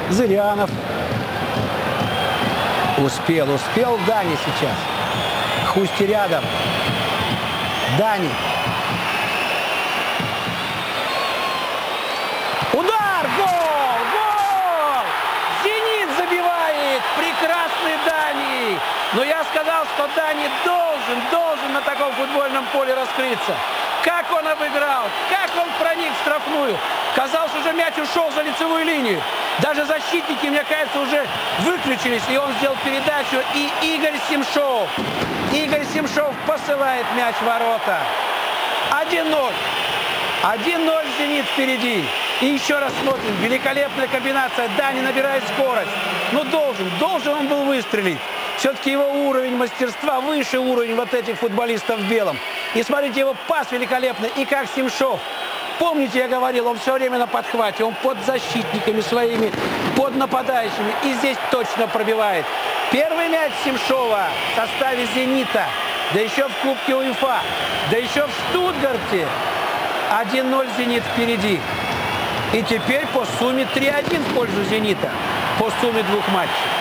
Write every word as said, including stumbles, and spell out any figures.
Зырянов. Успел, успел Дани сейчас. Хусти рядом. Дани. Удар! Гол! Гол! «Зенит» забивает! Прекрасный Дани! Но я сказал, что Дани должен, должен на таком футбольном поле раскрыться. Как он обыграл! Как он проник в штрафную! Казалось, уже мяч ушел за лицевую линию. Даже защитники, мне кажется, уже выключились. И он сделал передачу. И Игорь Семшов. Игорь Семшов посылает мяч в ворота. один ноль. один ноль «Зенит» впереди. И еще раз смотрим. Великолепная комбинация. Дани набирает скорость. Но должен, должен он был выстрелить. Все-таки его уровень мастерства выше уровня вот этих футболистов в белом. И смотрите, его пас великолепный. И как Семшов. Помните, я говорил, он все время на подхвате. Он под защитниками своими, под нападающими. И здесь точно пробивает. Первый мяч Семшова в составе «Зенита». Да еще в Кубке УЕФА. Да еще в Штутгарте. один ноль «Зенит» впереди. И теперь по сумме три один в пользу «Зенита». По сумме двух матчей.